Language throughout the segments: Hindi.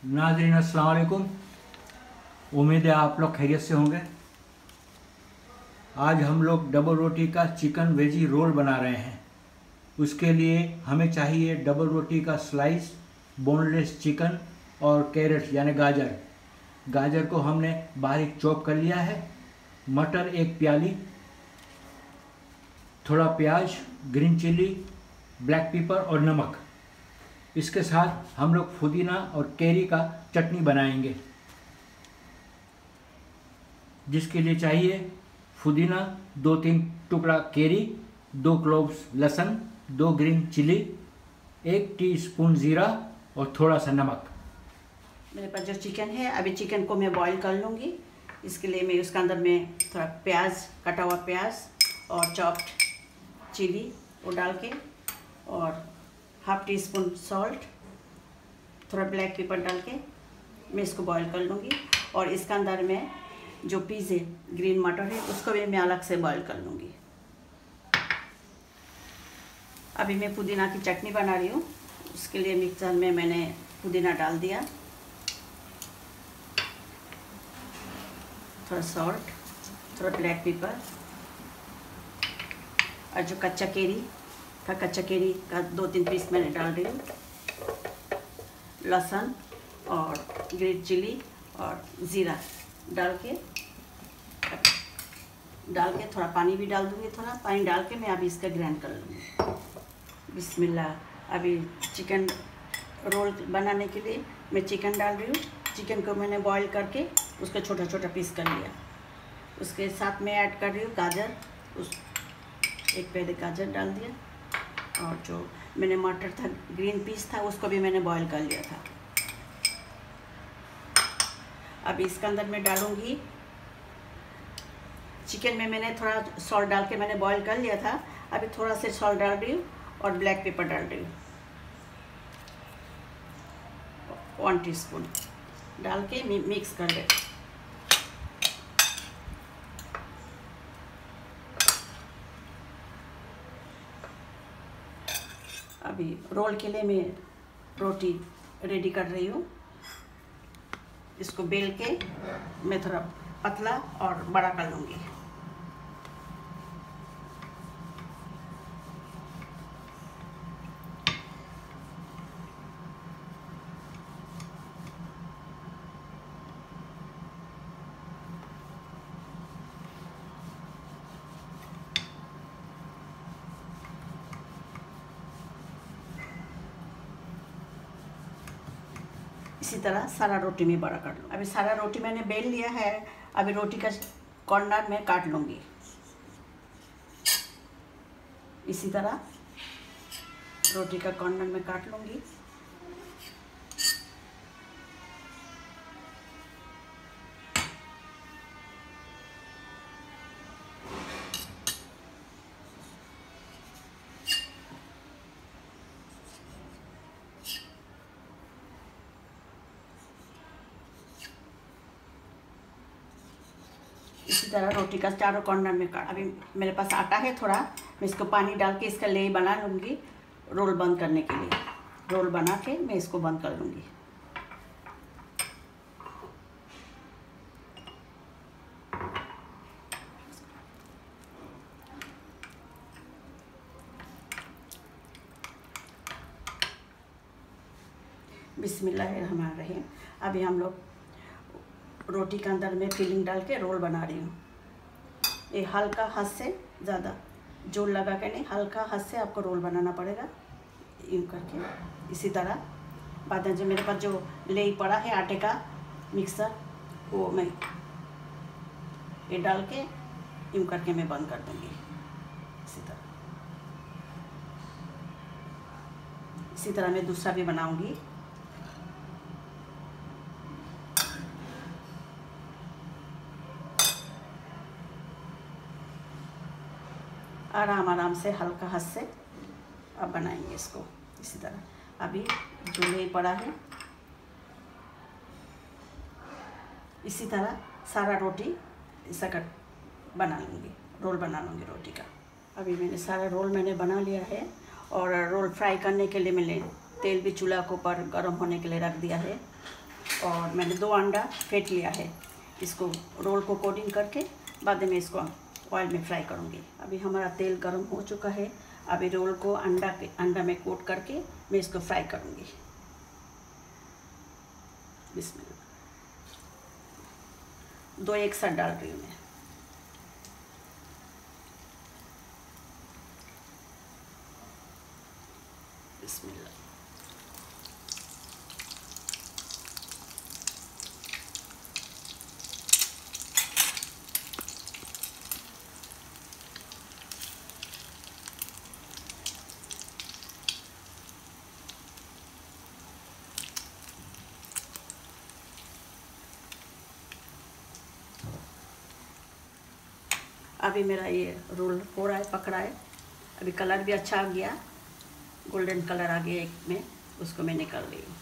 नाज़रीन अस्सलाम वालेकुम। उम्मीद है आप लोग खैरियत से होंगे। आज हम लोग डबल रोटी का चिकन वेजी रोल बना रहे हैं। उसके लिए हमें चाहिए डबल रोटी का स्लाइस, बोनलेस चिकन और कैरेट्स यानी गाजर। गाजर को हमने बारीक चॉप कर लिया है। मटर एक प्याली, थोड़ा प्याज, ग्रीन चिल्ली, ब्लैक पेपर और नमक। इसके साथ हम लोग पुदीना और कैरी का चटनी बनाएंगे, जिसके लिए चाहिए पुदीना 2-3 टुकड़ा कैरी, 2 क्लोव्स लहसुन, 2 ग्रीन चिली, 1 टीस्पून ज़ीरा और थोड़ा सा नमक। मेरे पास जो चिकन है, अभी चिकन को मैं बॉईल कर लूँगी। इसके लिए मैं उसके अंदर में थोड़ा प्याज, कटा हुआ प्याज और चॉप्ड चिली वो डाल के और हाफ टी स्पून सॉल्ट, थोड़ा ब्लैक पेपर डाल के मैं इसको बॉईल कर लूँगी। और इसके अंदर में जो पीस है, ग्रीन मटर है, उसको भी मैं अलग से बॉईल कर लूँगी। अभी मैं पुदीना की चटनी बना रही हूँ। उसके लिए मिक्सर में मैंने पुदीना डाल दिया, थोड़ा सॉल्ट, थोड़ा ब्लैक पेपर और जो कच्चा केरी था, कच्चा केरी का 2-3 पीस मैंने डाल रही हूँ, लहसुन और ग्रीन चिली और ज़ीरा डाल के थोड़ा पानी भी डाल दूँगी। थोड़ा पानी डाल के मैं अभी इसका ग्राइंड कर लूँगी। बिस्मिल्लाह। अभी चिकन रोल बनाने के लिए मैं चिकन डाल रही हूँ। चिकन को मैंने बॉईल करके उसका छोटा छोटा पीस कर लिया। उसके साथ मैं ऐड कर रही हूँ गाजर, एक पैदे गाजर डाल दिया। और जो मैंने मटर था, ग्रीन पीस था, उसको भी मैंने बॉईल कर लिया था। अब इसके अंदर मैं डालूँगी, चिकन में मैंने थोड़ा सॉल्ट डाल के मैंने बॉईल कर लिया था। अभी थोड़ा सा सॉल्ट डाल रही हूँ और ब्लैक पेपर डाल रही हूँ, 1 टीस्पून डाल के मिक्स कर दे। अभी रोल के लिए मैं रोटी रेडी कर रही हूँ। इसको बेल के मैं थोड़ा पतला और बड़ा कर लूँगी। इसी तरह सारा रोटी में बड़ा कर लूँ। अभी सारा रोटी मैंने बेल लिया है। अभी रोटी का कॉर्नर में काट लूँगी। इसी तरह रोटी का कॉर्नर में काट लूँगी। इसी तरह रोटी का चारों कॉर्नर में काट। अभी मेरे पास आटा है थोड़ा, मैं इसको पानी डाल के इसका लेयर बना लूँगी रोल बंद करने के लिए। रोल बना के मैं इसको बंद कर लूँगी। बिस्मिल्लाहिर्रहमानिर्रहीम। अभी हम लोग रोटी के अंदर में फिलिंग डाल के रोल बना रही हूँ। ये हल्का हाथ से, ज़्यादा जोर लगा के नहीं, हल्का हाथ से आपको रोल बनाना पड़ेगा, यूँ करके। इसी तरह बाद में जो मेरे पास जो ले पड़ा है आटे का मिक्सर, वो मैं ये डाल के यूँ करके मैं बंद कर दूँगी। इसी तरह मैं दूसरा भी बनाऊँगी। आराम आराम से हल्का हाथ से अब बनाएंगे इसको। इसी तरह अभी जो ले पड़ा है, इसी तरह सारा रोटी ऐसा कट बना लूँगी, रोल बना लूँगी रोटी का। अभी मैंने सारा रोल बना लिया है। और रोल फ्राई करने के लिए मैंने तेल भी चूल्हा के ऊपर गर्म होने के लिए रख दिया है। और मैंने 2 अंडा फेंट लिया है। इसको रोल को कोटिंग करके बाद में इसको ऑयल में फ्राई करूँगी। अभी हमारा तेल गर्म हो चुका है। अभी रोल को अंडा में कोट करके मैं इसको फ्राई करूँगी। बिस्मिल्लाह। 2 एक साथ डाल रही हूँ मैं। बिस्मिल्लाह। अभी मेरा ये रोल हो रहा है, पकड़ा है। अभी कलर भी अच्छा आ गया, गोल्डन कलर आ गया एक में, उसको मैं निकाल रही हूँ।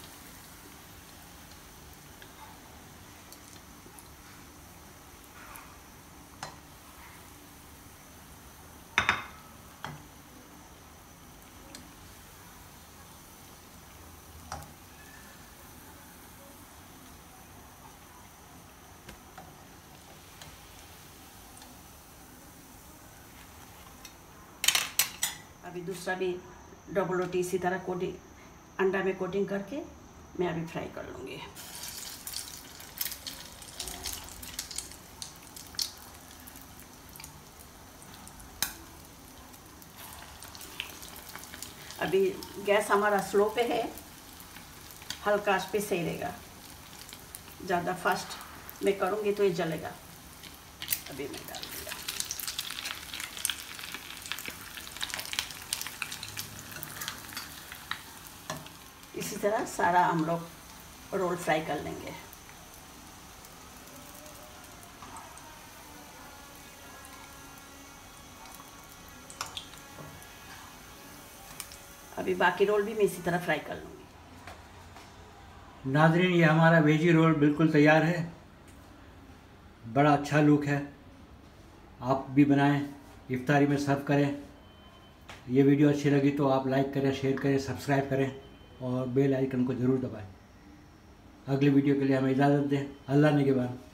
अभी दूसरा भी डबल रोटी इसी तरह कोटिंग अंडा में कोटिंग करके मैं अभी फ्राई कर लूँगी। अभी गैस हमारा स्लो पे है, हल्का आंच पे सही रहेगा। ज़्यादा फास्ट मैं करूँगी तो ये जलेगा। अभी मैं डाल दिया। इसी तरह सारा हम लोग रोल फ्राई कर लेंगे। अभी बाकी रोल भी मैं इसी तरह फ्राई कर लूँगी। नाज़रीन, ये हमारा वेजी रोल बिल्कुल तैयार है। बड़ा अच्छा लुक है। आप भी बनाएं, इफ्तारी में सर्व करें। ये वीडियो अच्छी लगी तो आप लाइक करें, शेयर करें, सब्सक्राइब करें और बेल आइकन को ज़रूर दबाएं। अगले वीडियो के लिए हमें इजाज़त दें। अल्लाह निगहबान।